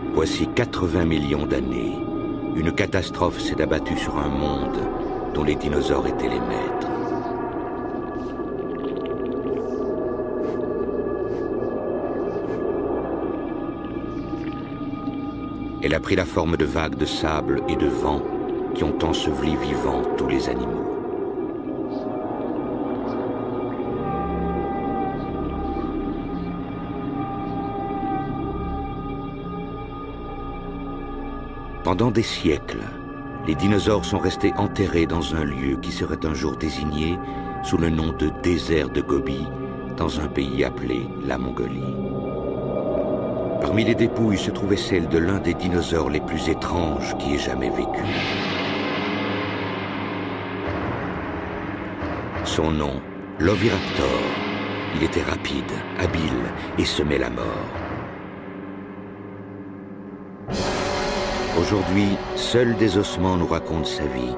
Voici 80 millions d'années. Une catastrophe s'est abattue sur un monde dont les dinosaures étaient les maîtres. Elle a pris la forme de vagues de sable et de vent qui ont enseveli vivants tous les animaux. Pendant des siècles, les dinosaures sont restés enterrés dans un lieu qui serait un jour désigné sous le nom de désert de Gobi, dans un pays appelé la Mongolie. Parmi les dépouilles se trouvait celle de l'un des dinosaures les plus étranges qui ait jamais vécu. Son nom, l'Oviraptor. Il était rapide, habile et semait la mort. Aujourd'hui, seuls des ossements nous racontent sa vie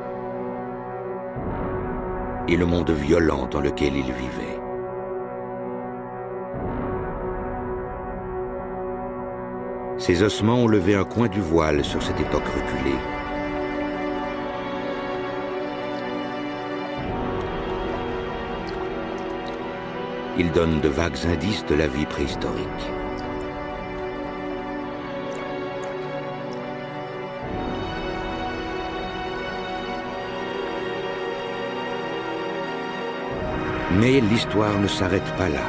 et le monde violent dans lequel il vivait. Ces ossements ont levé un coin du voile sur cette époque reculée. Ils donnent de vagues indices de la vie préhistorique. Mais l'histoire ne s'arrête pas là.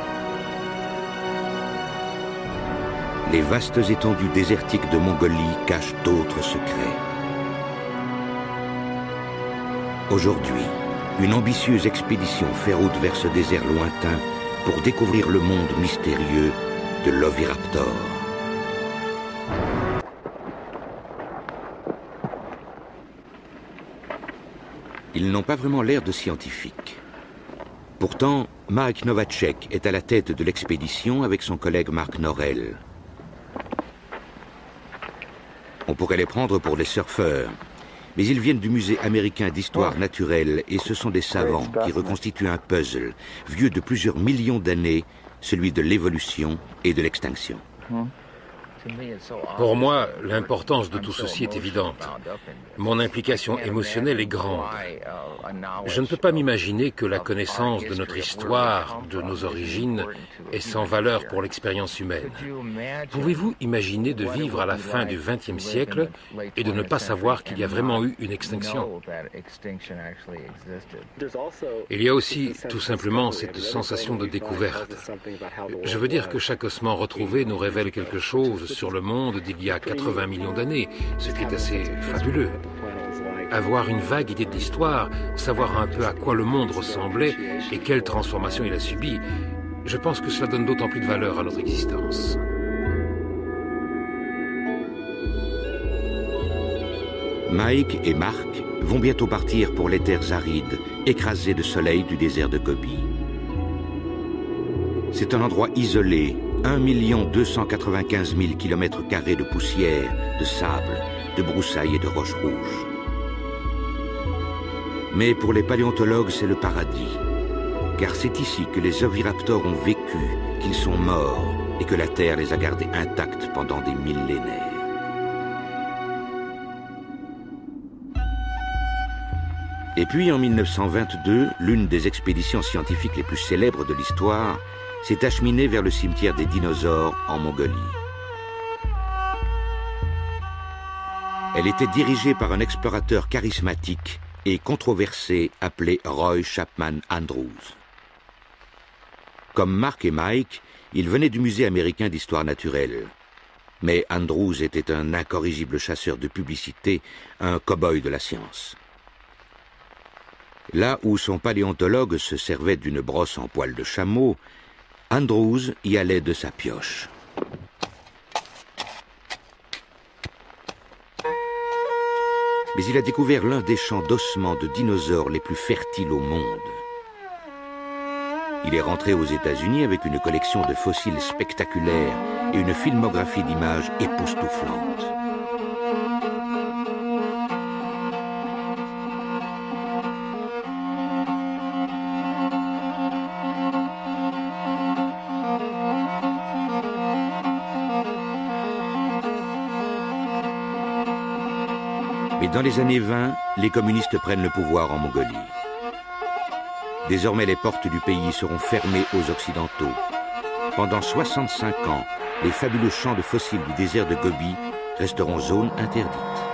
Les vastes étendues désertiques de Mongolie cachent d'autres secrets. Aujourd'hui, une ambitieuse expédition fait route vers ce désert lointain pour découvrir le monde mystérieux de l'Oviraptor. Ils n'ont pas vraiment l'air de scientifiques. Pourtant, Marek Novacek est à la tête de l'expédition avec son collègue Mark Norell. On pourrait les prendre pour des surfeurs, mais ils viennent du musée américain d'histoire naturelle et ce sont des savants qui reconstituent un puzzle vieux de plusieurs millions d'années, celui de l'évolution et de l'extinction. Pour moi, l'importance de tout ceci est évidente. Mon implication émotionnelle est grande. Je ne peux pas m'imaginer que la connaissance de notre histoire, de nos origines, est sans valeur pour l'expérience humaine. Pouvez-vous imaginer de vivre à la fin du XXe siècle et de ne pas savoir qu'il y a vraiment eu une extinction? Il y a aussi tout simplement cette sensation de découverte. Je veux dire que chaque ossement retrouvé nous révèle quelque chose sur le monde d'il y a 80 millions d'années, ce qui est assez fabuleux. Avoir une vague idée de l'histoire, savoir un peu à quoi le monde ressemblait et quelle transformation il a subi, je pense que cela donne d'autant plus de valeur à notre existence. Mike et Mark vont bientôt partir pour les terres arides, écrasées de soleil du désert de Gobi. C'est un endroit isolé, 1 295 000 km² de poussière, de sable, de broussailles et de roches rouges. Mais pour les paléontologues, c'est le paradis. Car c'est ici que les oviraptors ont vécu, qu'ils sont morts et que la Terre les a gardés intacts pendant des millénaires. Et puis en 1922, l'une des expéditions scientifiques les plus célèbres de l'histoire s'est acheminée vers le cimetière des dinosaures en Mongolie. Elle était dirigée par un explorateur charismatique et controversé appelé Roy Chapman Andrews. Comme Mark et Mike, ils venaient du musée américain d'histoire naturelle. Mais Andrews était un incorrigible chasseur de publicité, un cow-boy de la science. Là où son paléontologue se servait d'une brosse en poil de chameau, Andrews y allait de sa pioche. Mais il a découvert l'un des champs d'ossements de dinosaures les plus fertiles au monde. Il est rentré aux États-Unis avec une collection de fossiles spectaculaires et une filmographie d'images époustouflantes. Dans les années 20, les communistes prennent le pouvoir en Mongolie. Désormais, les portes du pays seront fermées aux Occidentaux. Pendant 65 ans, les fabuleux champs de fossiles du désert de Gobi resteront zone interdite.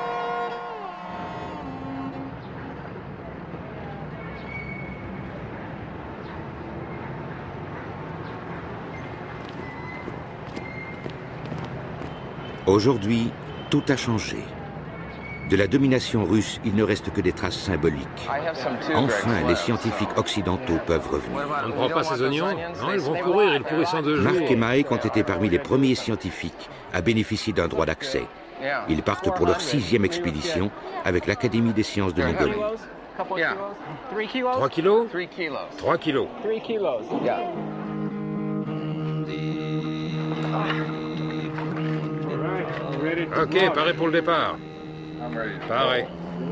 Aujourd'hui, tout a changé. De la domination russe, il ne reste que des traces symboliques. Enfin, les scientifiques occidentaux peuvent revenir. On ne prend pas ces oignons? Non, ils vont pourrir, ils pourrissent en 2 jours. Mark et Mike ont été parmi les premiers scientifiques à bénéficier d'un droit d'accès. Ils partent pour leur 6e expédition avec l'Académie des sciences de Mongolie. 3 kilos? 3 kilos. Ok, paré pour le départ. Pareil.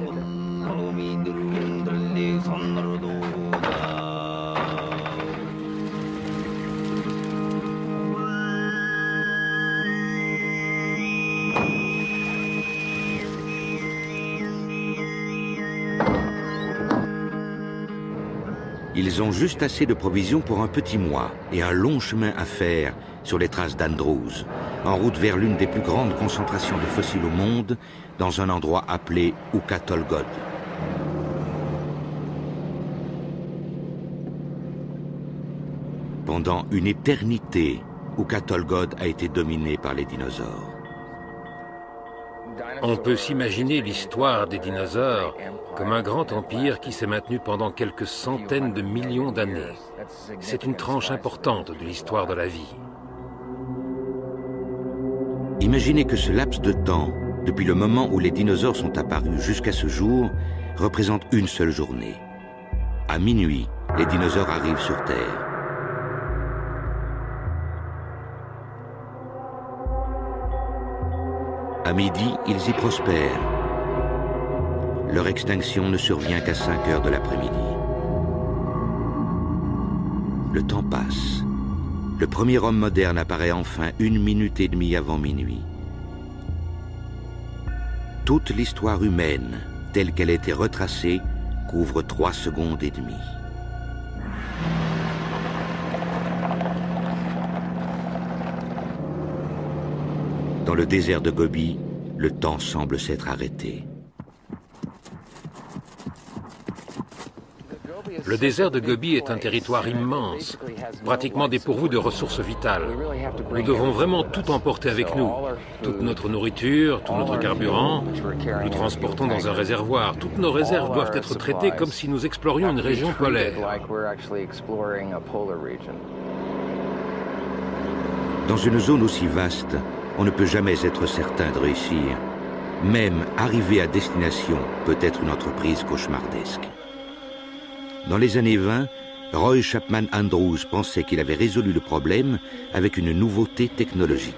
Ils ont juste assez de provisions pour un petit mois et un long chemin à faire sur les traces d'Andrews, en route vers l'une des plus grandes concentrations de fossiles au monde, dans un endroit appelé Ukha-Tolgod. Pendant une éternité, Ukha-Tolgod a été dominé par les dinosaures. On peut s'imaginer l'histoire des dinosaures comme un grand empire qui s'est maintenu pendant quelques centaines de millions d'années. C'est une tranche importante de l'histoire de la vie. Imaginez que ce laps de temps, depuis le moment où les dinosaures sont apparus jusqu'à ce jour, représente une seule journée. À minuit, les dinosaures arrivent sur Terre. À midi, ils y prospèrent. Leur extinction ne survient qu'à 5 heures de l'après-midi. Le temps passe. Le premier homme moderne apparaît enfin 1 minute et demie avant minuit. Toute l'histoire humaine, telle qu'elle a été retracée, couvre 3 secondes et demie. Dans le désert de Gobi, le temps semble s'être arrêté. Le désert de Gobi est un territoire immense, pratiquement dépourvu de ressources vitales. Nous devons vraiment tout emporter avec nous. Toute notre nourriture, tout notre carburant, nous transportons dans un réservoir. Toutes nos réserves doivent être traitées comme si nous explorions une région polaire. Dans une zone aussi vaste, on ne peut jamais être certain de réussir. Même arriver à destination peut être une entreprise cauchemardesque. Dans les années 20, Roy Chapman Andrews pensait qu'il avait résolu le problème avec une nouveauté technologique.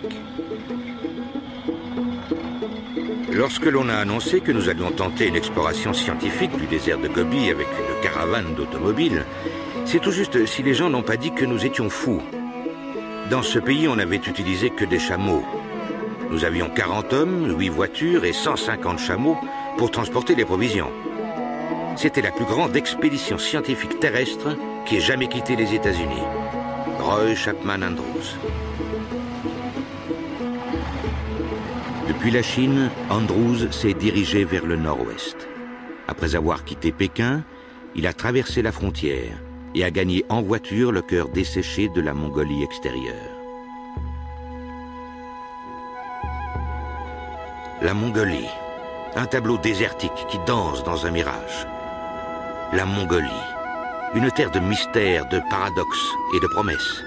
Lorsque l'on a annoncé que nous allions tenter une exploration scientifique du désert de Gobi avec une caravane d'automobiles, c'est tout juste si les gens n'ont pas dit que nous étions fous. Dans ce pays, on n'avait utilisé que des chameaux. Nous avions 40 hommes, 8 voitures et 150 chameaux pour transporter les provisions. C'était la plus grande expédition scientifique terrestre qui ait jamais quitté les États-Unis. Roy Chapman Andrews. Depuis la Chine, Andrews s'est dirigé vers le nord-ouest. Après avoir quitté Pékin, il a traversé la frontière et a gagné en voiture le cœur desséché de la Mongolie extérieure. La Mongolie, un tableau désertique qui danse dans un mirage. La Mongolie, une terre de mystères, de paradoxes et de promesses.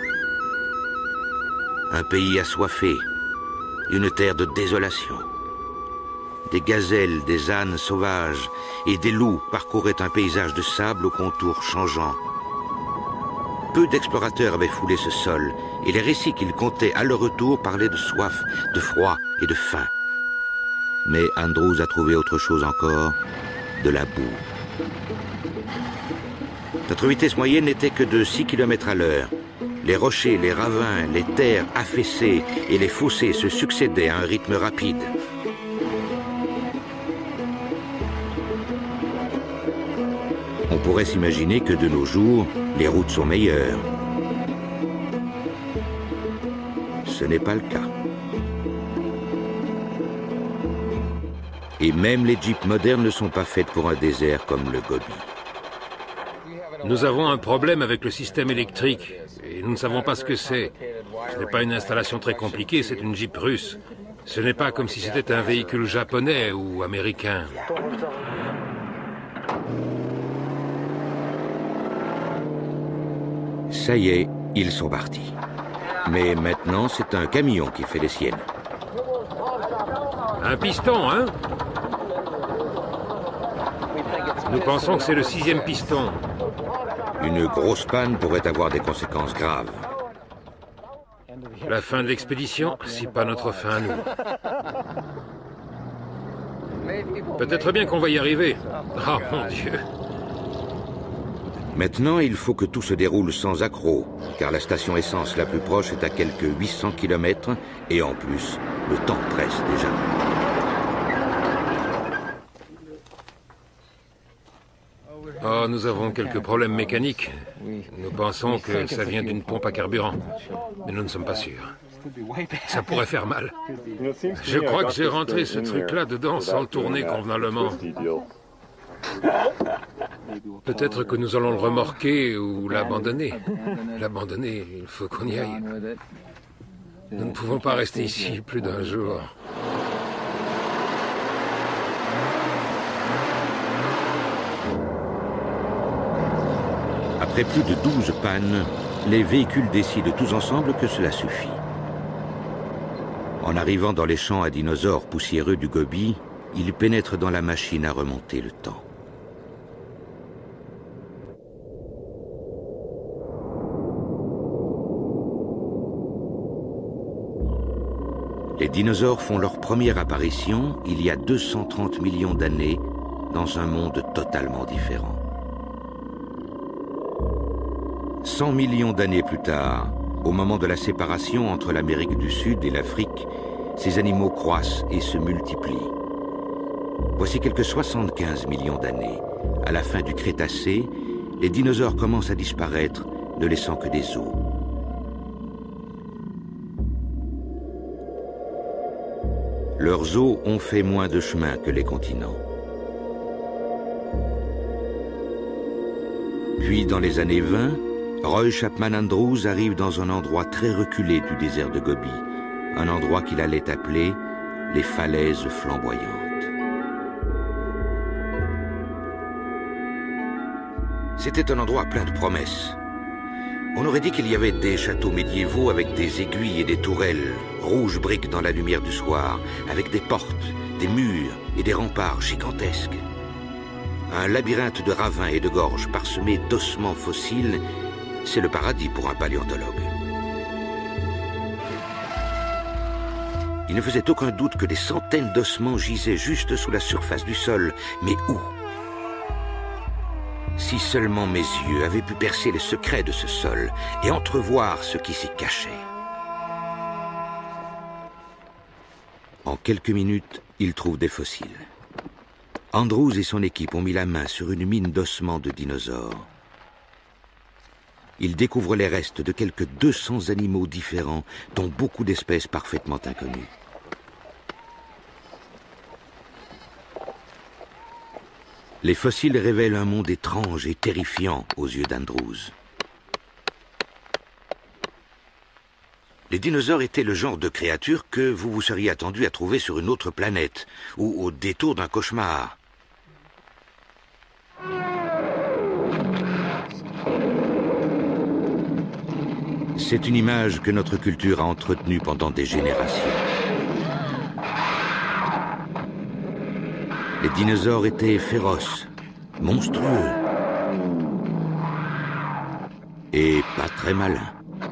Un pays assoiffé, une terre de désolation. Des gazelles, des ânes sauvages et des loups parcouraient un paysage de sable aux contours changeants. Peu d'explorateurs avaient foulé ce sol et les récits qu'ils contaient à leur retour parlaient de soif, de froid et de faim. Mais Andrews a trouvé autre chose encore, de la boue. Notre vitesse moyenne n'était que de 6 km à l'heure. Les rochers, les ravins, les terres affaissées et les fossés se succédaient à un rythme rapide. pourrait s'imaginer que de nos jours, les routes sont meilleures. Ce n'est pas le cas. Et même les jeeps modernes ne sont pas faites pour un désert comme le Gobi. Nous avons un problème avec le système électrique et nous ne savons pas ce que c'est. Ce n'est pas une installation très compliquée, c'est une Jeep russe. Ce n'est pas comme si c'était un véhicule japonais ou américain. Ça y est, ils sont partis. Mais maintenant, c'est un camion qui fait les siennes. Un piston, hein? Nous pensons que c'est le 6e piston. Une grosse panne pourrait avoir des conséquences graves. La fin de l'expédition, si pas notre fin à nous. Peut-être bien qu'on va y arriver. Oh mon Dieu. Maintenant, il faut que tout se déroule sans accroc, car la station essence la plus proche est à quelques 800 km, et en plus, le temps presse déjà. Oh, nous avons quelques problèmes mécaniques. Nous pensons que ça vient d'une pompe à carburant, mais nous ne sommes pas sûrs. Ça pourrait faire mal. Je crois que j'ai rentré ce truc-là dedans sans le tourner convenablement. Peut-être que nous allons le remorquer ou l'abandonner. L'abandonner, il faut qu'on y aille. Nous ne pouvons pas rester ici plus d'un jour. Après plus de 12 pannes, les véhicules décident tous ensemble que cela suffit. En arrivant dans les champs à dinosaures poussiéreux du Gobi, ils pénètrent dans la machine à remonter le temps. Les dinosaures font leur première apparition il y a 230 millions d'années dans un monde totalement différent. 100 millions d'années plus tard, au moment de la séparation entre l'Amérique du Sud et l'Afrique, ces animaux croissent et se multiplient. Voici quelques 75 millions d'années. À la fin du Crétacé, les dinosaures commencent à disparaître, ne laissant que des os. Leurs os ont fait moins de chemin que les continents. Puis, dans les années 20, Roy Chapman Andrews arrive dans un endroit très reculé du désert de Gobi, un endroit qu'il allait appeler les falaises flamboyantes. C'était un endroit plein de promesses. On aurait dit qu'il y avait des châteaux médiévaux avec des aiguilles et des tourelles, rouges briques dans la lumière du soir, avec des portes, des murs et des remparts gigantesques. Un labyrinthe de ravins et de gorges parsemés d'ossements fossiles, c'est le paradis pour un paléontologue. Il ne faisait aucun doute que des centaines d'ossements gisaient juste sous la surface du sol. Mais où? Si seulement mes yeux avaient pu percer les secrets de ce sol et entrevoir ce qui s'y cachait. En quelques minutes, il trouve des fossiles. Andrews et son équipe ont mis la main sur une mine d'ossements de dinosaures. Ils découvrent les restes de quelques 200 animaux différents, dont beaucoup d'espèces parfaitement inconnues. Les fossiles révèlent un monde étrange et terrifiant aux yeux d'Andrews. Les dinosaures étaient le genre de créatures que vous vous seriez attendu à trouver sur une autre planète ou au détour d'un cauchemar. C'est une image que notre culture a entretenue pendant des générations. Les dinosaures étaient féroces, monstrueux et pas très malins.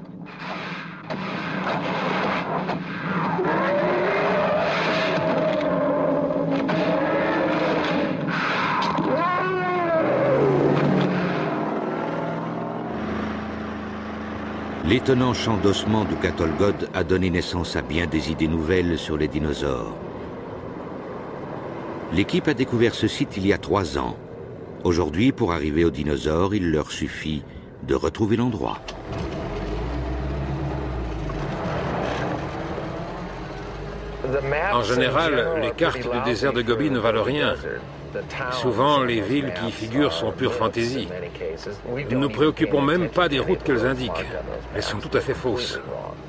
L'étonnant champ d'ossements du Katolgod a donné naissance à bien des idées nouvelles sur les dinosaures. L'équipe a découvert ce site il y a 3 ans, Aujourd'hui, pour arriver aux dinosaures, il leur suffit de retrouver l'endroit. En général, les cartes du désert de Gobi ne valent rien. Souvent, les villes qui y figurent sont pure fantaisie. Nous ne nous préoccupons même pas des routes qu'elles indiquent. Elles sont tout à fait fausses.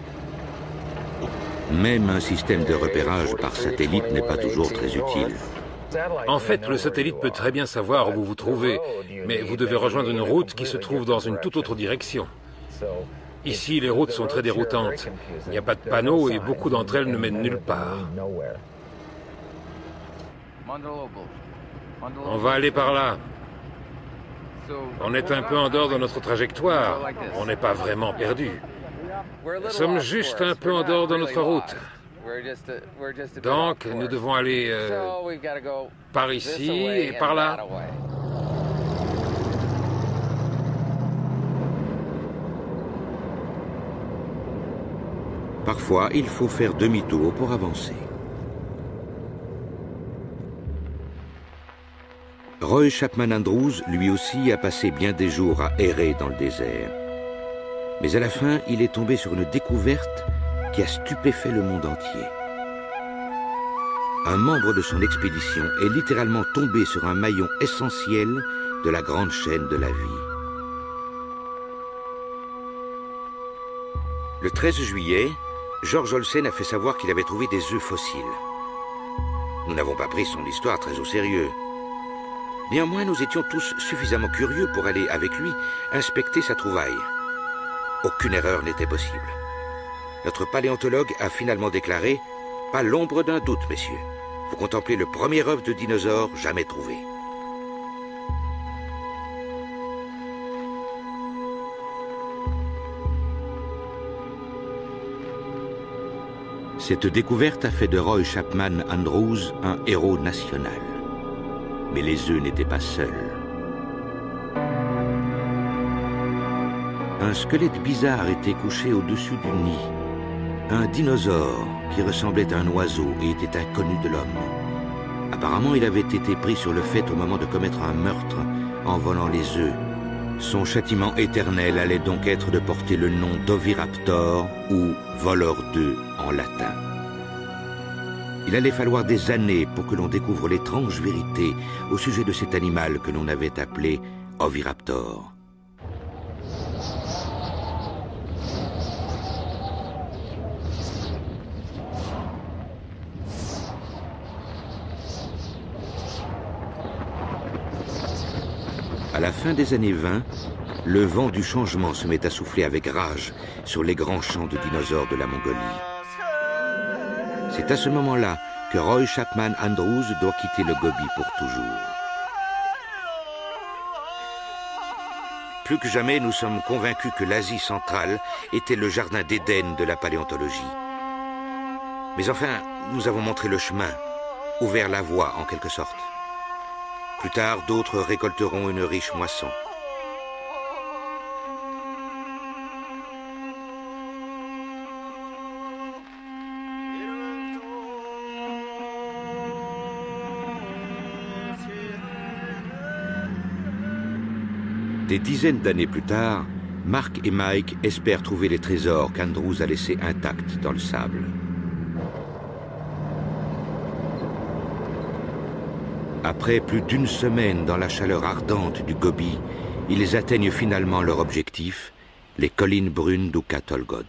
Même un système de repérage par satellite n'est pas toujours très utile. En fait, le satellite peut très bien savoir où vous vous trouvez, mais vous devez rejoindre une route qui se trouve dans une toute autre direction. Ici, les routes sont très déroutantes. Il n'y a pas de panneaux et beaucoup d'entre elles ne mènent nulle part. On va aller par là. On est un peu en dehors de notre trajectoire. On n'est pas vraiment perdu. Nous sommes juste un peu en dehors de notre route. Donc, nous devons aller par ici et par là. Parfois, il faut faire demi-tour pour avancer. Roy Chapman Andrews, lui aussi, a passé bien des jours à errer dans le désert. Mais à la fin, il est tombé sur une découverte qui a stupéfait le monde entier. Un membre de son expédition est littéralement tombé sur un maillon essentiel de la grande chaîne de la vie. Le 13 juillet, George Olsen a fait savoir qu'il avait trouvé des œufs fossiles. Nous n'avons pas pris son histoire très au sérieux. Néanmoins, nous étions tous suffisamment curieux pour aller avec lui inspecter sa trouvaille. Aucune erreur n'était possible. Notre paléontologue a finalement déclaré « Pas l'ombre d'un doute, messieurs. Vous contemplez le premier œuf de dinosaure jamais trouvé. » Cette découverte a fait de Roy Chapman Andrews un héros national. Mais les œufs n'étaient pas seuls. Un squelette bizarre était couché au-dessus du nid. Un dinosaure qui ressemblait à un oiseau et était inconnu de l'homme. Apparemment, il avait été pris sur le fait au moment de commettre un meurtre en volant les œufs. Son châtiment éternel allait donc être de porter le nom d'Oviraptor ou voleur d'œufs en latin. Il allait falloir des années pour que l'on découvre l'étrange vérité au sujet de cet animal que l'on avait appelé Oviraptor. À la fin des années 20, le vent du changement se met à souffler avec rage sur les grands champs de dinosaures de la Mongolie. C'est à ce moment-là que Roy Chapman Andrews doit quitter le Gobi pour toujours. Plus que jamais, nous sommes convaincus que l'Asie centrale était le jardin d'Éden de la paléontologie. Mais enfin, nous avons montré le chemin, ouvert la voie en quelque sorte. Plus tard, d'autres récolteront une riche moisson. Des dizaines d'années plus tard, Mark et Mike espèrent trouver les trésors qu'Andrews a laissés intacts dans le sable. Après plus d'une semaine dans la chaleur ardente du Gobi, ils atteignent finalement leur objectif, les collines brunes d'Oukha-Tolgod.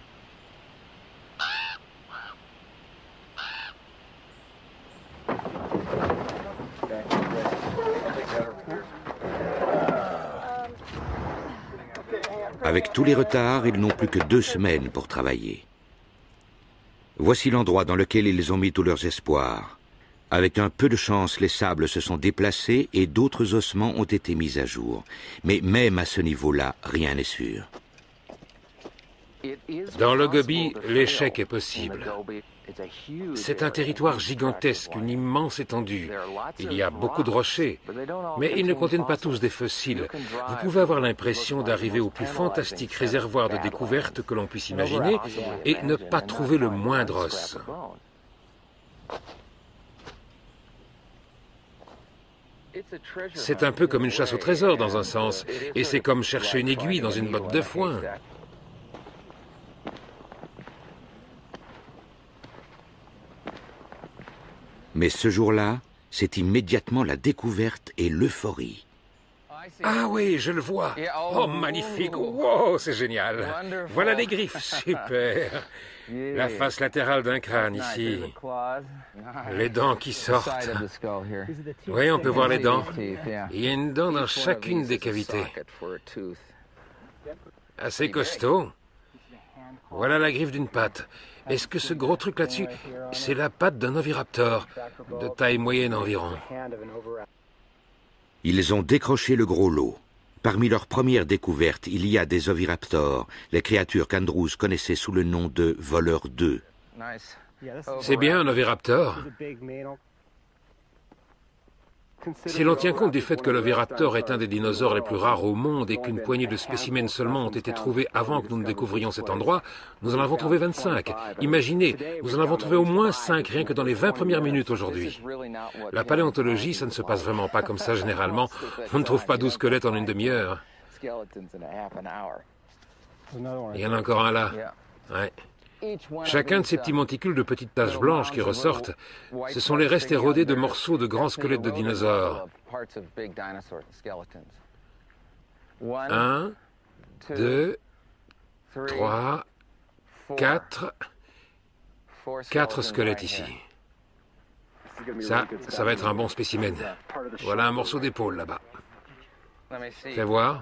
Avec tous les retards, ils n'ont plus que 2 semaines pour travailler. Voici l'endroit dans lequel ils ont mis tous leurs espoirs. Avec un peu de chance, les sables se sont déplacés et d'autres ossements ont été mis à jour. Mais même à ce niveau-là, rien n'est sûr. Dans le Gobi, l'échec est possible. C'est un territoire gigantesque, une immense étendue. Il y a beaucoup de rochers, mais ils ne contiennent pas tous des fossiles. Vous pouvez avoir l'impression d'arriver au plus fantastique réservoir de découvertes que l'on puisse imaginer et ne pas trouver le moindre os. C'est un peu comme une chasse au trésor dans un sens, et c'est comme chercher une aiguille dans une botte de foin. Mais ce jour-là, c'est immédiatement la découverte et l'euphorie. Ah oui, je le vois. Oh, magnifique. Wow, c'est génial. Voilà les griffes, super. La face latérale d'un crâne ici. Les dents qui sortent. Oui, on peut voir les dents. Il y a une dent dans chacune des cavités. Assez costaud. Voilà la griffe d'une patte. Est-ce que ce gros truc là-dessus, c'est la patte d'un oviraptor, de taille moyenne environ? Ils ont décroché le gros lot. Parmi leurs premières découvertes, il y a des oviraptors, les créatures qu'Andrews connaissait sous le nom de voleurs d'œufs. C'est bien un oviraptor. Si l'on tient compte du fait que l'oviraptor est un des dinosaures les plus rares au monde et qu'une poignée de spécimens seulement ont été trouvés avant que nous ne découvrions cet endroit, nous en avons trouvé 25. Imaginez, nous en avons trouvé au moins 5 rien que dans les 20 premières minutes aujourd'hui. La paléontologie, ça ne se passe vraiment pas comme ça généralement. On ne trouve pas 12 squelettes en une demi-heure. Il y en a encore un là. Ouais. Chacun de ces petits monticules de petites taches blanches qui ressortent, ce sont les restes érodés de morceaux de grands squelettes de dinosaures. 1, 2, 3, 4... 4 squelettes ici. Ça va être un bon spécimen. Voilà un morceau d'épaule là-bas. Fais voir.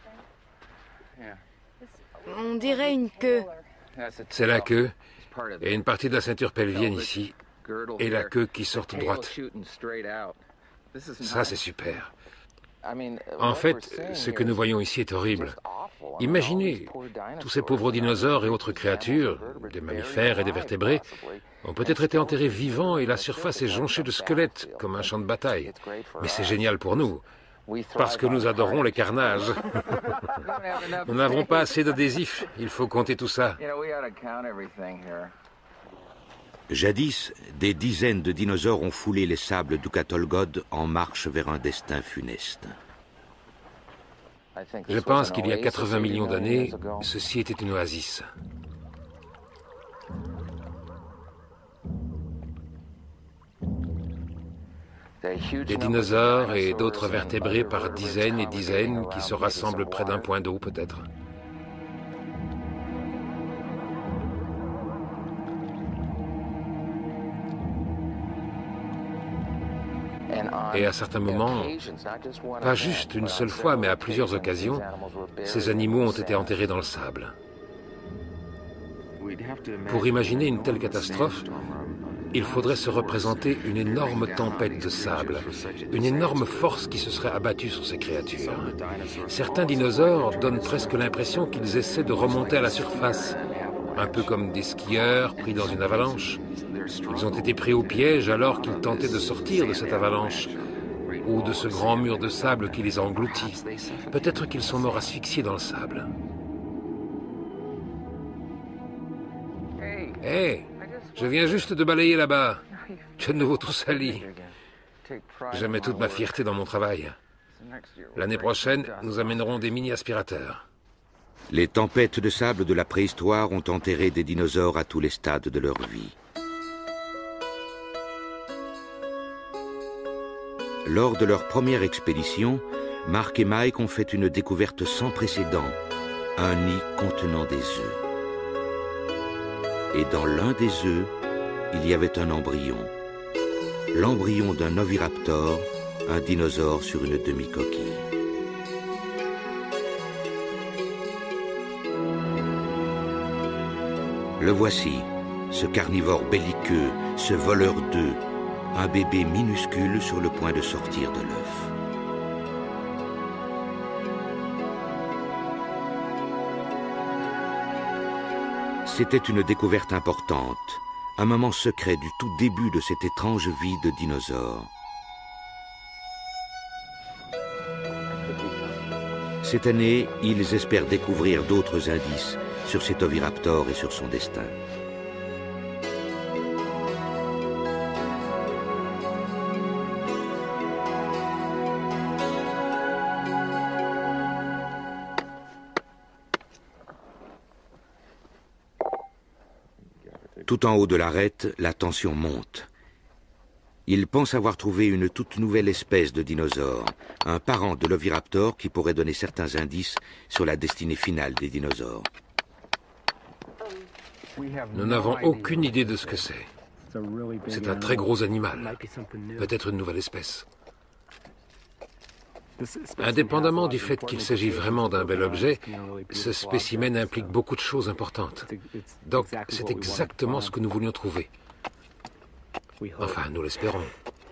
On dirait une queue. C'est la queue, et une partie de la ceinture pelvienne ici, et la queue qui sort toute droite. Ça, c'est super. En fait, ce que nous voyons ici est horrible. Imaginez, tous ces pauvres dinosaures et autres créatures, des mammifères et des vertébrés, ont peut-être été enterrés vivants et la surface est jonchée de squelettes, comme un champ de bataille. Mais c'est génial pour nous. Parce que nous adorons les carnages. Nous n'avons pas assez d'adhésifs. Il faut compter tout ça. Jadis, des dizaines de dinosaures ont foulé les sables d'Oukatolgod en marche vers un destin funeste. Je pense qu'il y a 80 millions d'années, ceci était une oasis. Des dinosaures et d'autres vertébrés par dizaines et dizaines qui se rassemblent près d'un point d'eau peut-être. Et à certains moments, pas juste une seule fois, mais à plusieurs occasions, ces animaux ont été enterrés dans le sable. Pour imaginer une telle catastrophe, il faudrait se représenter une énorme tempête de sable, une énorme force qui se serait abattue sur ces créatures. Certains dinosaures donnent presque l'impression qu'ils essaient de remonter à la surface, un peu comme des skieurs pris dans une avalanche. Ils ont été pris au piège alors qu'ils tentaient de sortir de cette avalanche, ou de ce grand mur de sable qui les a engloutis. Peut-être qu'ils sont morts asphyxiés dans le sable. Hé, je viens juste de balayer là-bas. Tu es de nouveau tout sali. Je mets toute ma fierté dans mon travail. L'année prochaine, nous amènerons des mini-aspirateurs. Les tempêtes de sable de la préhistoire ont enterré des dinosaures à tous les stades de leur vie. Lors de leur première expédition, Mark et Mike ont fait une découverte sans précédent, un nid contenant des œufs. Et dans l'un des œufs, il y avait un embryon. L'embryon d'un oviraptor, un dinosaure sur une demi-coquille. Le voici, ce carnivore belliqueux, ce voleur d'œufs, un bébé minuscule sur le point de sortir de l'œuf. C'était une découverte importante, un moment secret du tout début de cette étrange vie de dinosaure. Cette année, ils espèrent découvrir d'autres indices sur cet oviraptor et sur son destin. Tout en haut de l'arête, la tension monte. Ils pensent avoir trouvé une toute nouvelle espèce de dinosaure, un parent de l'oviraptor qui pourrait donner certains indices sur la destinée finale des dinosaures. Nous n'avons aucune idée de ce que c'est. C'est un très gros animal, peut-être une nouvelle espèce. Indépendamment du fait qu'il s'agit vraiment d'un bel objet, ce spécimen implique beaucoup de choses importantes. Donc, c'est exactement ce que nous voulions trouver. Enfin, nous l'espérons.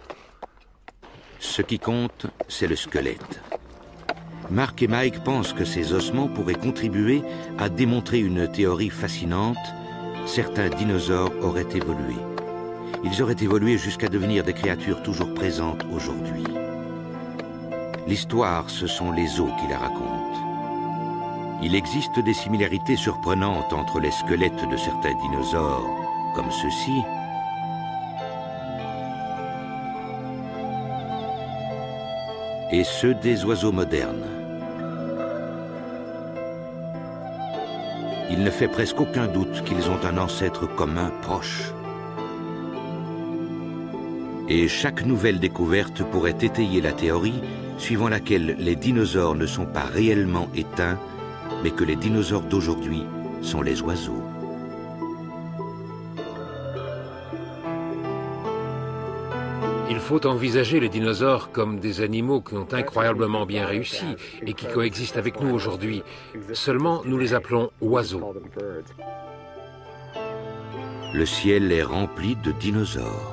Ce qui compte, c'est le squelette. Mark et Mike pensent que ces ossements pourraient contribuer à démontrer une théorie fascinante. Certains dinosaures auraient évolué. Ils auraient évolué jusqu'à devenir des créatures toujours présentes aujourd'hui. L'histoire, ce sont les os qui la racontent. Il existe des similarités surprenantes entre les squelettes de certains dinosaures, comme ceux-ci, et ceux des oiseaux modernes. Il ne fait presque aucun doute qu'ils ont un ancêtre commun proche. Et chaque nouvelle découverte pourrait étayer la théorie suivant laquelle les dinosaures ne sont pas réellement éteints, mais que les dinosaures d'aujourd'hui sont les oiseaux. Il faut envisager les dinosaures comme des animaux qui ont incroyablement bien réussi et qui coexistent avec nous aujourd'hui. Seulement, nous les appelons oiseaux. Le ciel est rempli de dinosaures.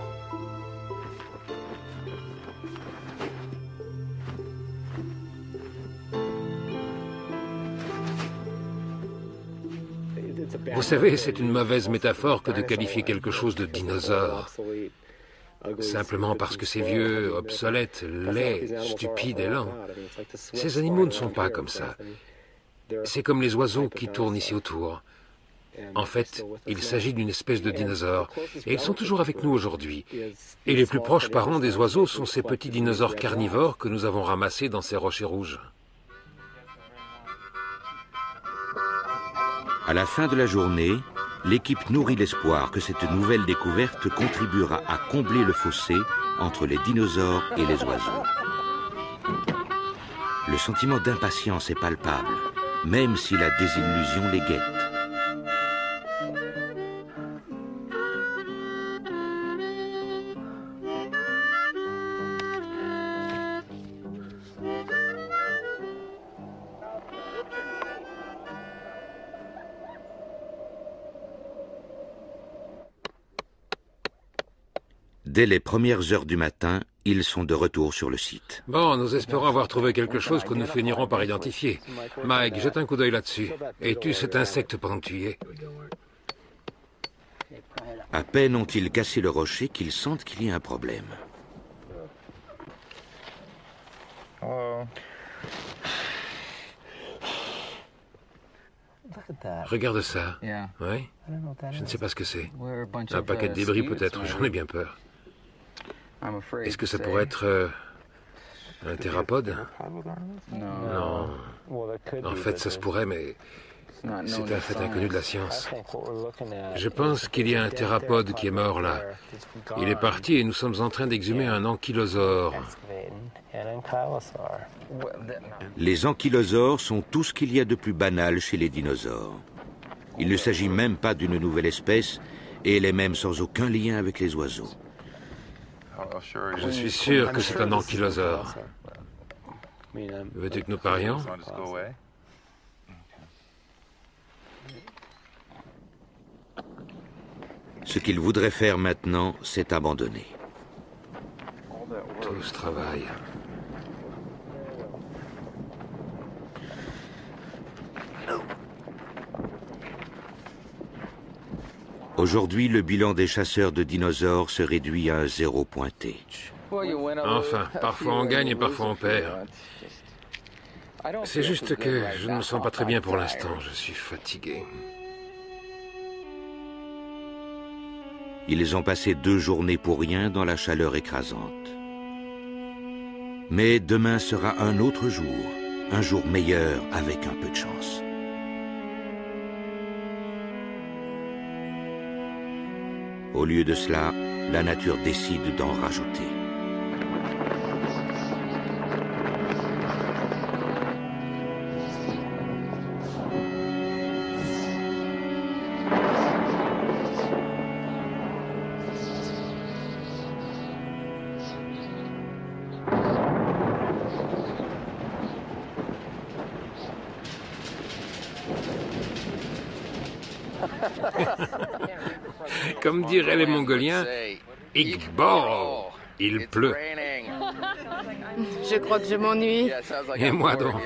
Vous savez, c'est une mauvaise métaphore que de qualifier quelque chose de dinosaure. Simplement parce que c'est vieux, obsolète, laid, stupide et lent. Ces animaux ne sont pas comme ça. C'est comme les oiseaux qui tournent ici autour. En fait, il s'agit d'une espèce de dinosaure, et ils sont toujours avec nous aujourd'hui. Et les plus proches parents des oiseaux sont ces petits dinosaures carnivores que nous avons ramassés dans ces rochers rouges. À la fin de la journée, l'équipe nourrit l'espoir que cette nouvelle découverte contribuera à combler le fossé entre les dinosaures et les oiseaux. Le sentiment d'impatience est palpable, même si la désillusion les guette. Dès les premières heures du matin, ils sont de retour sur le site. Bon, nous espérons avoir trouvé quelque chose que nous finirons par identifier. Mike, jette un coup d'œil là-dessus. Et tue cet insecte pendant que tu y es. À peine ont-ils cassé le rocher qu'ils sentent qu'il y a un problème. Regarde ça. Oui? Je ne sais pas ce que c'est. Un paquet de débris peut-être, j'en ai bien peur. Est-ce que ça pourrait être un théropode? Non. En fait, ça se pourrait, mais c'est un fait inconnu de la science. Je pense qu'il y a un théropode qui est mort là. Il est parti et nous sommes en train d'exhumer un ankylosaure. Les ankylosaures sont tout ce qu'il y a de plus banal chez les dinosaures. Il ne s'agit même pas d'une nouvelle espèce et elle est même sans aucun lien avec les oiseaux. Je suis sûr que c'est un ankylosaure. Veux-tu que nous parions? Ce qu'ils voudraient faire maintenant, c'est abandonner. Tout ce travail. Aujourd'hui, le bilan des chasseurs de dinosaures se réduit à un zéro pointé. Enfin, parfois on gagne et parfois on perd. C'est juste que je ne me sens pas très bien pour l'instant. Je suis fatigué. Ils ont passé 2 journées pour rien dans la chaleur écrasante. Mais demain sera un autre jour, un jour meilleur avec un peu de chance. Au lieu de cela, la nature décide d'en rajouter. Comme diraient les Mongoliens, Igbor, il pleut. Je crois que je m'ennuie. Et moi donc.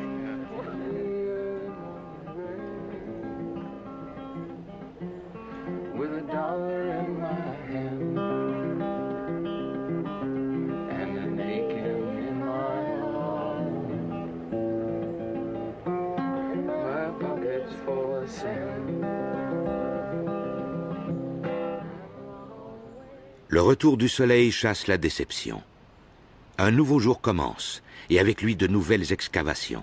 Le retour du soleil chasse la déception. Un nouveau jour commence, et avec lui de nouvelles excavations.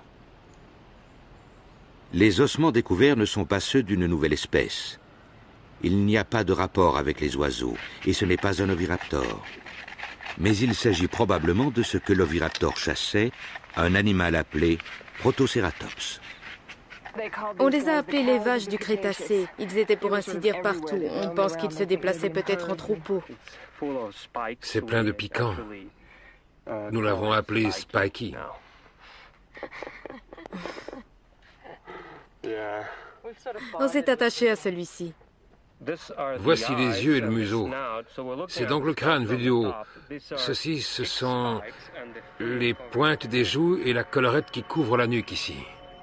Les ossements découverts ne sont pas ceux d'une nouvelle espèce. Il n'y a pas de rapport avec les oiseaux, et ce n'est pas un oviraptor. Mais il s'agit probablement de ce que l'oviraptor chassait, un animal appelé Protoceratops. On les a appelés les vaches du Crétacé. Ils étaient pour ainsi dire partout. On pense qu'ils se déplaçaient peut-être en troupeau. C'est plein de piquants. Nous l'avons appelé Spiky. On s'est attaché à celui-ci. Voici les yeux et le museau. C'est donc le crâne vu du haut. Ceci, ce sont les pointes des joues et la collerette qui couvre la nuque ici.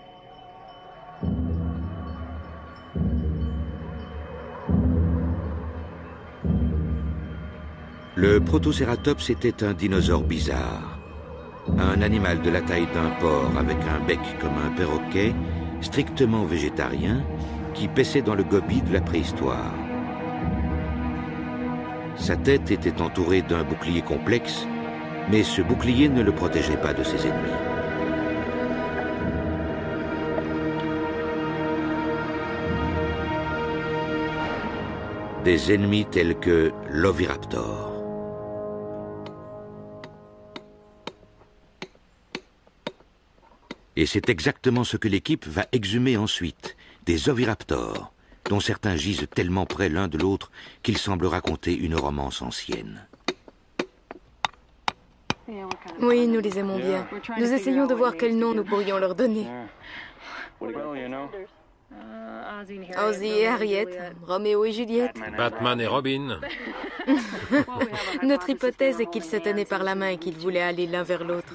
Le Protoceratops était un dinosaure bizarre. Un animal de la taille d'un porc avec un bec comme un perroquet, strictement végétarien, qui paissait dans le gobi de la préhistoire. Sa tête était entourée d'un bouclier complexe, mais ce bouclier ne le protégeait pas de ses ennemis. Des ennemis tels que l'oviraptor. Et c'est exactement ce que l'équipe va exhumer ensuite, des oviraptors, dont certains gisent tellement près l'un de l'autre qu'ils semblent raconter une romance ancienne. Oui, nous les aimons bien. Nous essayons de voir quel nom nous pourrions leur donner. Ozzy et Harriet, Roméo et Juliette. Batman et Robin. Notre hypothèse est qu'ils se tenaient par la main et qu'ils voulaient aller l'un vers l'autre.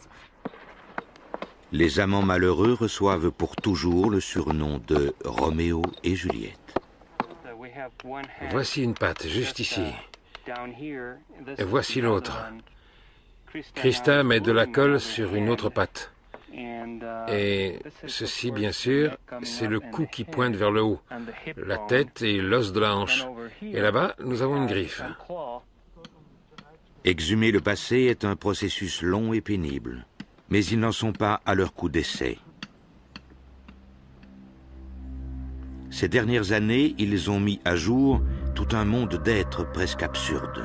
Les amants malheureux reçoivent pour toujours le surnom de Roméo et Juliette. Voici une patte, juste ici. Et voici l'autre. Christa met de la colle sur une autre patte. Et ceci, bien sûr, c'est le cou qui pointe vers le haut, la tête et l'os de la hanche. Et là-bas, nous avons une griffe. Exhumer le passé est un processus long et pénible, mais ils n'en sont pas à leur coup d'essai. Ces dernières années, ils ont mis à jour tout un monde d'êtres presque absurdes.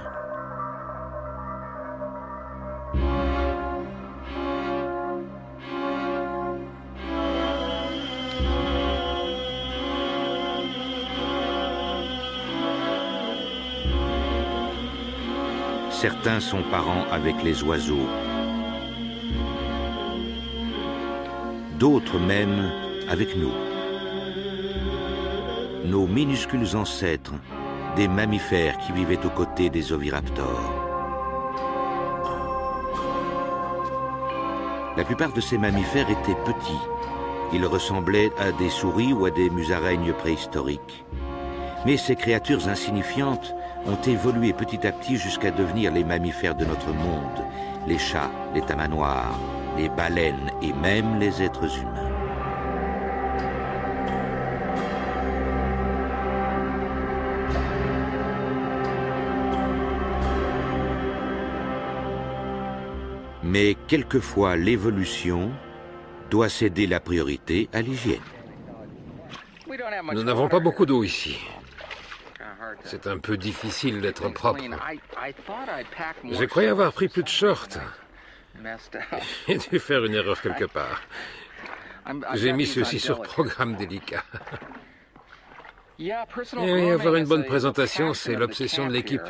Certains sont parents avec les oiseaux, d'autres même avec nous. Nos minuscules ancêtres, des mammifères qui vivaient aux côtés des oviraptors. La plupart de ces mammifères étaient petits. Ils ressemblaient à des souris ou à des musaraignes préhistoriques. Mais ces créatures insignifiantes ont évolué petit à petit jusqu'à devenir les mammifères de notre monde, les chats, les tamanoirs, les baleines et même les êtres humains. Mais quelquefois l'évolution doit céder la priorité à l'hygiène. Nous n'avons pas beaucoup d'eau ici. C'est un peu difficile d'être propre. Je croyais avoir pris plus de shorts. J'ai dû faire une erreur quelque part. J'ai mis ceci sur programme délicat. Et avoir une bonne présentation, c'est l'obsession de l'équipe.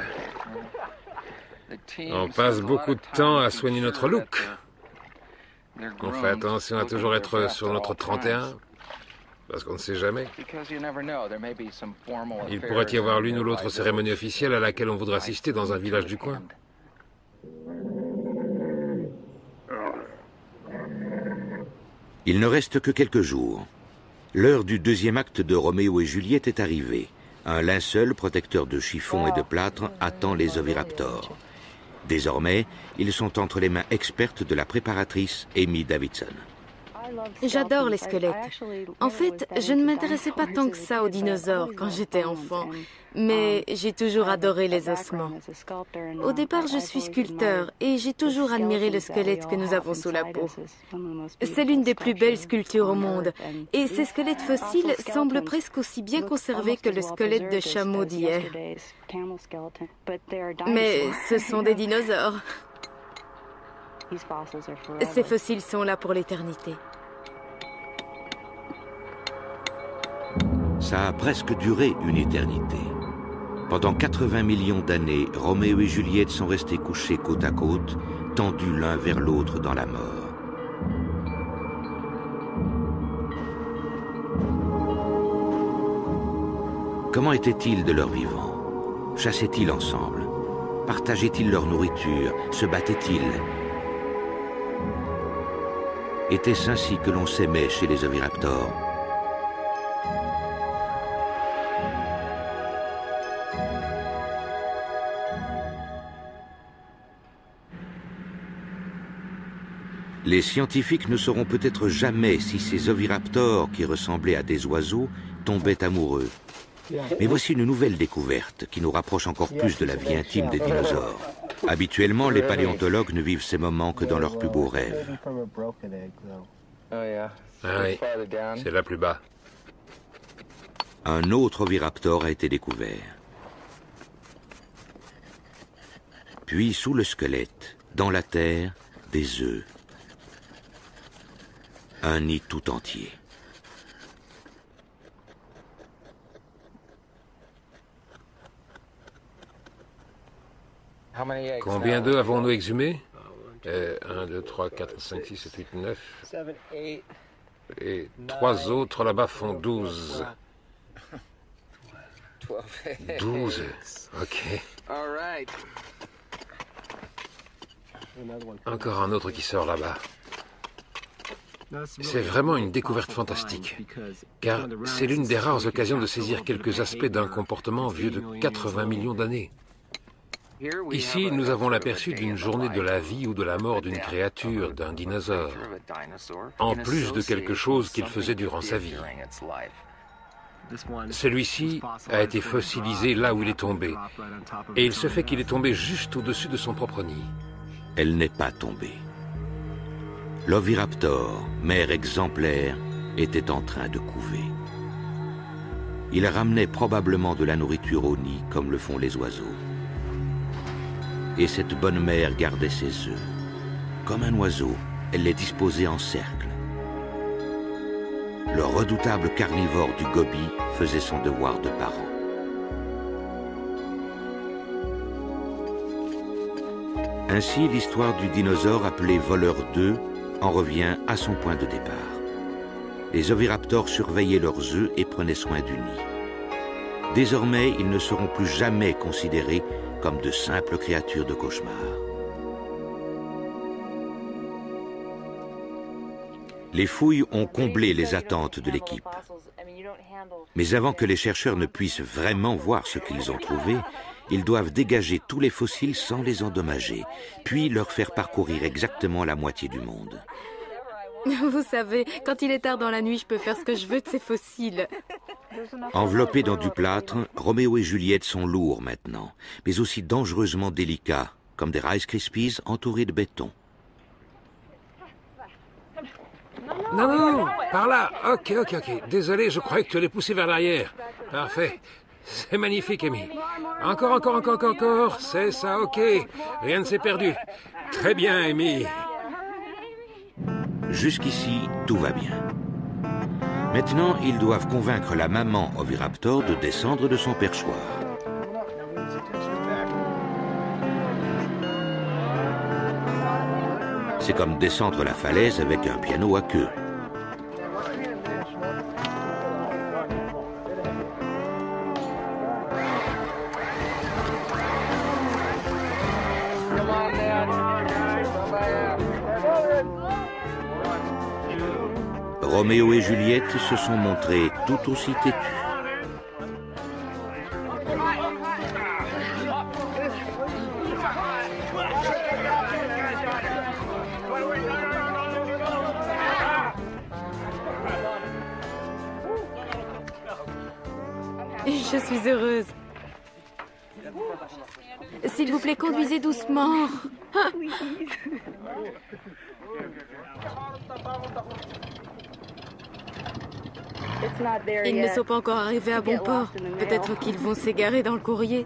On passe beaucoup de temps à soigner notre look. On fait attention à toujours être sur notre 31, parce qu'on ne sait jamais. Il pourrait y avoir l'une ou l'autre cérémonie officielle à laquelle on voudra assister dans un village du coin. Il ne reste que quelques jours. L'heure du deuxième acte de Roméo et Juliette est arrivée. Un linceul protecteur de chiffon et de plâtre attend les oviraptors. Désormais, ils sont entre les mains expertes de la préparatrice Amy Davidson. J'adore les squelettes. En fait, je ne m'intéressais pas tant que ça aux dinosaures quand j'étais enfant, mais j'ai toujours adoré les ossements. Au départ, je suis sculpteur et j'ai toujours admiré le squelette que nous avons sous la peau. C'est l'une des plus belles sculptures au monde et ces squelettes fossiles semblent presque aussi bien conservés que le squelette de chameau d'hier. Mais ce sont des dinosaures. Ces fossiles sont là pour l'éternité. Ça a presque duré une éternité. Pendant 80 millions d'années, Roméo et Juliette sont restés couchés côte à côte, tendus l'un vers l'autre dans la mort. Comment était-il de leur vivant? Chassaient-ils ensemble? Partageaient-ils leur nourriture? Se battaient-ils? Était-ce ainsi que l'on s'aimait chez les oviraptors? Les scientifiques ne sauront peut-être jamais si ces oviraptors, qui ressemblaient à des oiseaux, tombaient amoureux. Mais voici une nouvelle découverte qui nous rapproche encore plus de la vie intime des dinosaures. Habituellement, les paléontologues ne vivent ces moments que dans leurs plus beaux rêves. Ah oui, c'est là plus bas. Un autre oviraptor a été découvert. Puis, sous le squelette, dans la terre, des œufs. Un nid tout entier. Combien d'œufs avons-nous exhumés 1, 2, 3, 4, 5, 6, 7, 8, 9. Et 3 autres là-bas font 12. 12, ok. Encore un autre qui sort là-bas. C'est vraiment une découverte fantastique, car c'est l'une des rares occasions de saisir quelques aspects d'un comportement vieux de 80 millions d'années. Ici, nous avons l'aperçu d'une journée de la vie ou de la mort d'une créature, d'un dinosaure, en plus de quelque chose qu'il faisait durant sa vie. Celui-ci a été fossilisé là où il est tombé, et il se fait qu'il est tombé juste au-dessus de son propre nid. Elle n'est pas tombée. L'oviraptor, mère exemplaire, était en train de couver. Il ramenait probablement de la nourriture au nid, comme le font les oiseaux. Et cette bonne mère gardait ses œufs. Comme un oiseau, elle les disposait en cercle. Le redoutable carnivore du Gobi faisait son devoir de parent. Ainsi, l'histoire du dinosaure appelé voleur d'œufs en revient à son point de départ. Les oviraptors surveillaient leurs œufs et prenaient soin du nid. Désormais, ils ne seront plus jamais considérés comme de simples créatures de cauchemar. Les fouilles ont comblé les attentes de l'équipe. Mais avant que les chercheurs ne puissent vraiment voir ce qu'ils ont trouvé, ils doivent dégager tous les fossiles sans les endommager, puis leur faire parcourir exactement la moitié du monde. Vous savez, quand il est tard dans la nuit, je peux faire ce que je veux de ces fossiles. Enveloppés dans du plâtre, Roméo et Juliette sont lourds maintenant, mais aussi dangereusement délicats, comme des Rice Krispies entourés de béton. Non, par là. Ok. Désolé, je croyais que tu allais pousser vers l'arrière. Parfait. C'est magnifique, Amy. Encore. C'est ça, ok. Rien ne s'est perdu. Très bien, Amy. Jusqu'ici, tout va bien. Maintenant, ils doivent convaincre la maman oviraptor de descendre de son perchoir. C'est comme descendre la falaise avec un piano à queue. Roméo et Juliette se sont montrés tout aussi têtus. Je suis heureuse. S'il vous plaît, conduisez doucement. Ils ne sont pas encore arrivés à bon port. Peut-être qu'ils vont s'égarer dans le courrier.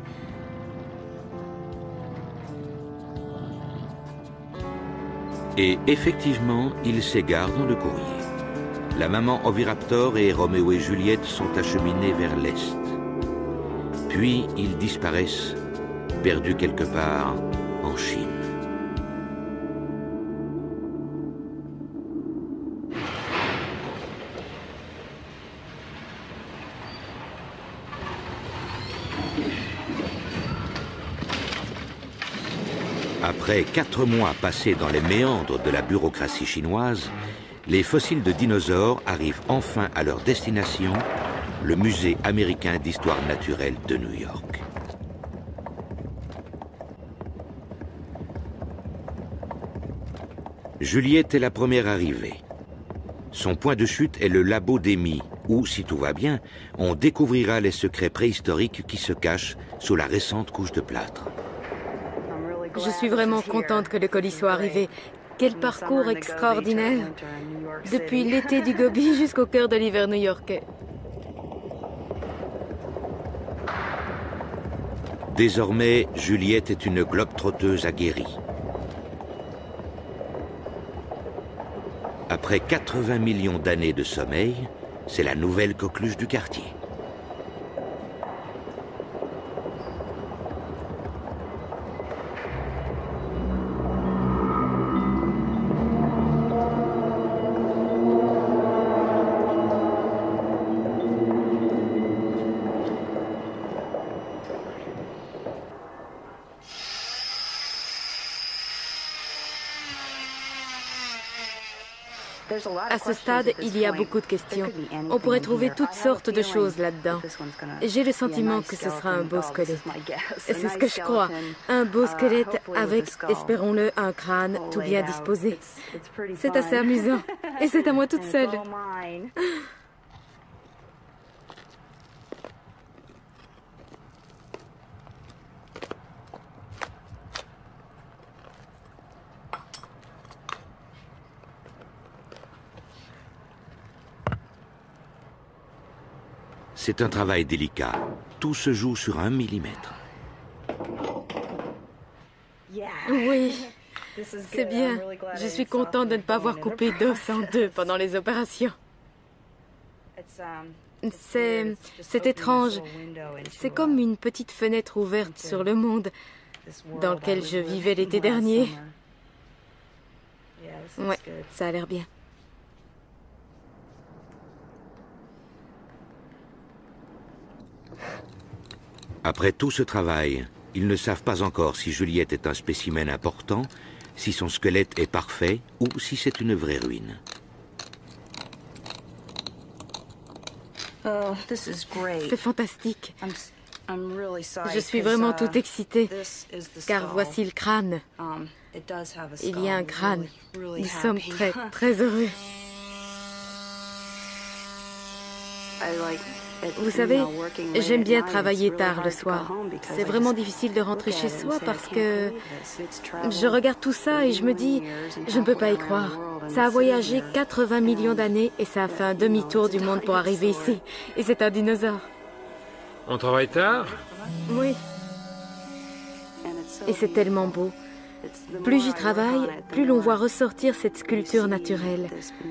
Et effectivement, ils s'égarent dans le courrier. La maman oviraptor et Roméo et Juliette sont acheminés vers l'est. Puis ils disparaissent, perdus quelque part en Chine. Après 4 mois passés dans les méandres de la bureaucratie chinoise, les fossiles de dinosaures arrivent enfin à leur destination, le Musée américain d'histoire naturelle de New York. Juliette est la première arrivée. Son point de chute est le labo d'Amy, où, si tout va bien, on découvrira les secrets préhistoriques qui se cachent sous la récente couche de plâtre. Je suis vraiment contente que le colis soit arrivé. Quel parcours extraordinaire! Depuis l'été du Gobi jusqu'au cœur de l'hiver new-yorkais. Désormais, Juliette est une globe-trotteuse aguerrie. Après 80 millions d'années de sommeil, c'est la nouvelle coqueluche du quartier. À ce stade, il y a beaucoup de questions. On pourrait trouver toutes sortes de choses là-dedans. J'ai le sentiment que ce sera un beau squelette. C'est ce que je crois. Un beau squelette avec, espérons-le, un crâne tout bien disposé. C'est assez amusant. Et c'est à moi toute seule. C'est un travail délicat. Tout se joue sur 1 millimètre. Oui, c'est bien. Je suis contente de ne pas avoir coupé d'os en deux pendant les opérations. C'est étrange. C'est comme une petite fenêtre ouverte sur le monde dans lequel je vivais l'été dernier. Ouais, ça a l'air bien. Après tout ce travail, ils ne savent pas encore si Juliette est un spécimen important, si son squelette est parfait ou si c'est une vraie ruine. C'est fantastique. Je suis vraiment toute excitée, car voici le crâne. Il y a un crâne. Nous sommes très, très heureux. Vous savez, j'aime bien travailler tard le soir. C'est vraiment difficile de rentrer chez soi parce que je regarde tout ça et je me dis, je ne peux pas y croire. Ça a voyagé 80 millions d'années et ça a fait un demi-tour du monde pour arriver ici. Et c'est un dinosaure. On travaille tard? Oui. Et c'est tellement beau. Plus j'y travaille, plus l'on voit ressortir cette sculpture naturelle.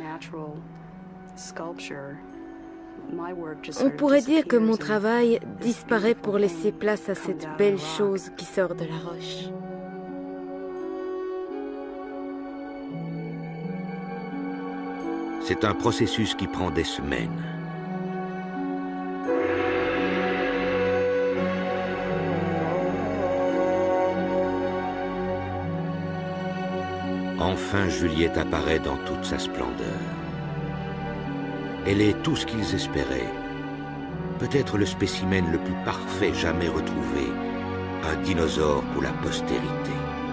On pourrait dire que mon travail disparaît pour laisser place à cette belle chose qui sort de la roche. C'est un processus qui prend des semaines. Enfin, Juliette apparaît dans toute sa splendeur. Elle est tout ce qu'ils espéraient. Peut-être le spécimen le plus parfait jamais retrouvé. Un dinosaure pour la postérité.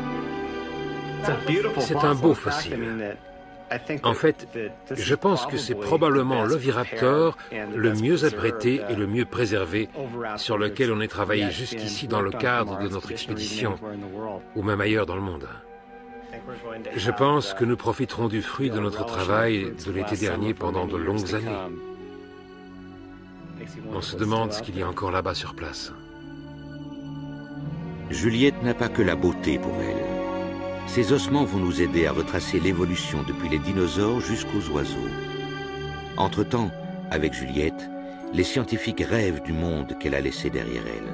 C'est un beau fossile. En fait, je pense que c'est probablement l'oviraptor le mieux apprêté et le mieux préservé sur lequel on ait travaillé jusqu'ici dans le cadre de notre expédition, ou même ailleurs dans le monde. Je pense que nous profiterons du fruit de notre travail de l'été dernier pendant de longues années. On se demande ce qu'il y a encore là-bas sur place. Juliette n'a pas que la beauté pour elle. Ces ossements vont nous aider à retracer l'évolution depuis les dinosaures jusqu'aux oiseaux. Entre-temps, avec Juliette, les scientifiques rêvent du monde qu'elle a laissé derrière elle.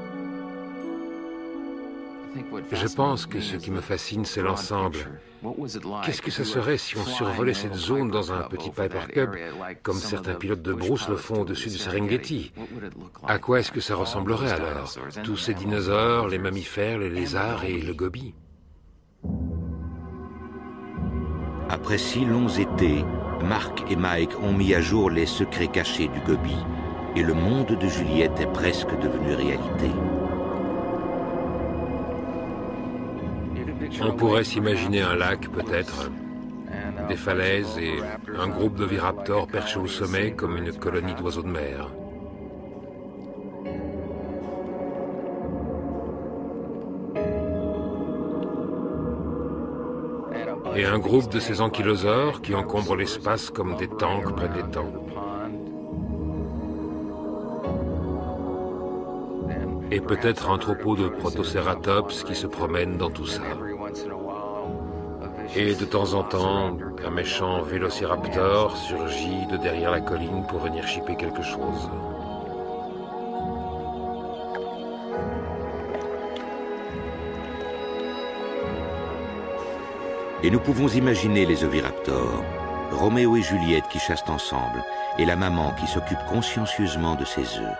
Je pense que ce qui me fascine, c'est l'ensemble. Qu'est-ce que ce serait si on survolait cette zone dans un petit Piper Cub, comme certains pilotes de brousse le font au-dessus du Serengeti? À quoi est-ce que ça ressemblerait alors? Tous ces dinosaures, les mammifères, les lézards et le gobi. Après 6 longs étés, Mark et Mike ont mis à jour les secrets cachés du gobi et le monde de Juliette est presque devenu réalité. On pourrait s'imaginer un lac, peut-être, des falaises et un groupe d'oviraptors perchés au sommet comme une colonie d'oiseaux de mer. Et un groupe de ces ankylosaures qui encombrent l'espace comme des tanks près de l'étang. Et peut-être un troupeau de protocératops qui se promènent dans tout ça. Et de temps en temps, un méchant vélociraptor surgit de derrière la colline pour venir chipper quelque chose. Et nous pouvons imaginer les oviraptors, Roméo et Juliette qui chassent ensemble, et la maman qui s'occupe consciencieusement de ses œufs.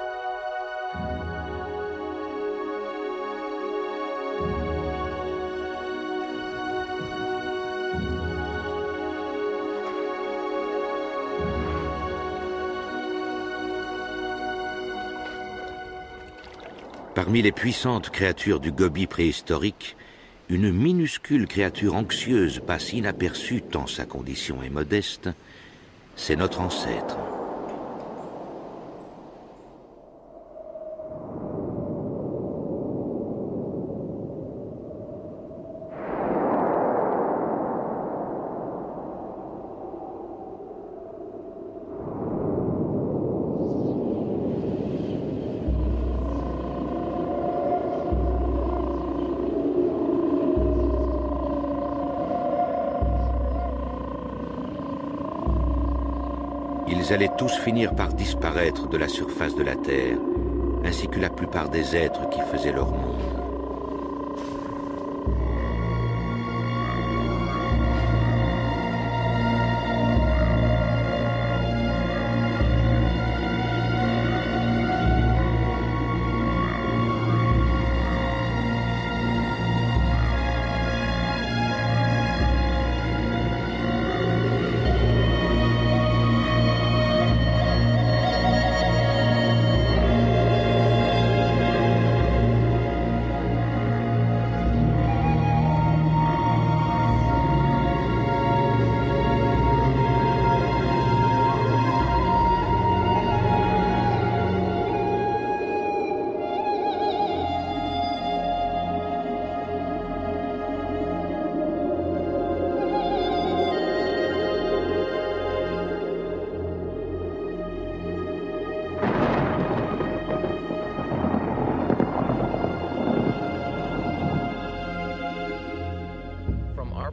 Parmi les puissantes créatures du gobi préhistorique, une minuscule créature anxieuse passe inaperçue tant sa condition est modeste, c'est notre ancêtre. Ils allaient tous finir par disparaître de la surface de la Terre, ainsi que la plupart des êtres qui faisaient leur monde.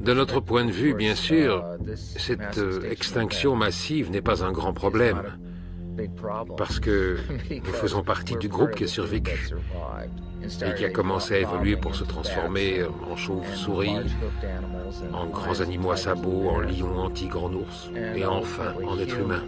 De notre point de vue, bien sûr, cette extinction massive n'est pas un grand problème, parce que nous faisons partie du groupe qui a survécu et qui a commencé à évoluer pour se transformer en chauve-souris, en grands animaux à sabots, en lions, en tigres, en ours, et enfin en êtres humains.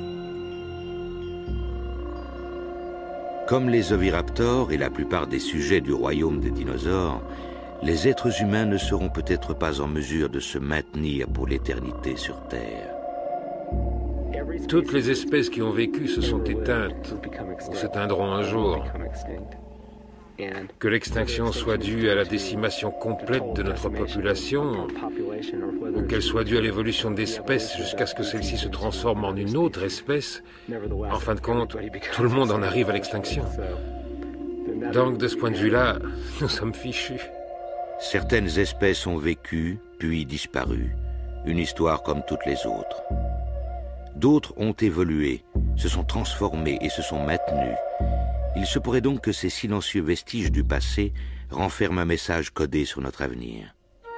Comme les oviraptors et la plupart des sujets du royaume des dinosaures, les êtres humains ne seront peut-être pas en mesure de se maintenir pour l'éternité sur Terre. Toutes les espèces qui ont vécu se sont éteintes ou s'éteindront un jour. Que l'extinction soit due à la décimation complète de notre population, ou qu'elle soit due à l'évolution d'espèces jusqu'à ce que celle-ci se transforme en une autre espèce, en fin de compte, tout le monde en arrive à l'extinction. Donc, de ce point de vue-là, nous sommes fichus. Certaines espèces ont vécu, puis disparu, une histoire comme toutes les autres. D'autres ont évolué, se sont transformées et se sont maintenues. Il se pourrait donc que ces silencieux vestiges du passé renferment un message codé sur notre avenir.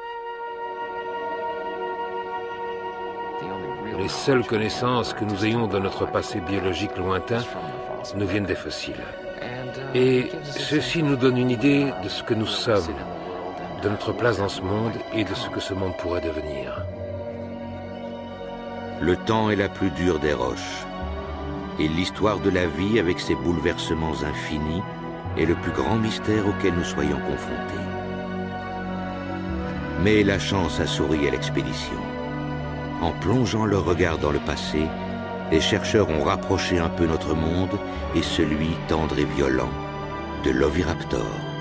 Les seules connaissances que nous ayons de notre passé biologique lointain nous viennent des fossiles. Et ceci nous donne une idée de ce que nous sommes, de notre place dans ce monde et de ce que ce monde pourrait devenir. Le temps est la plus dure des roches, et l'histoire de la vie avec ses bouleversements infinis est le plus grand mystère auquel nous soyons confrontés. Mais la chance a souri à l'expédition. En plongeant leur regard dans le passé, les chercheurs ont rapproché un peu notre monde et celui tendre et violent de l'oviraptor.